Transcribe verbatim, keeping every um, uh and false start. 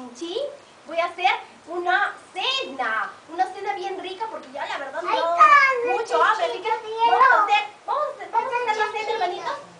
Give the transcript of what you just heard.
Chinchín, voy a hacer una cena. Una cena bien rica porque ya la verdad no mucho hambre. Así que vamos a hacer, vamos, vamos a hacer la cena, hermanitos.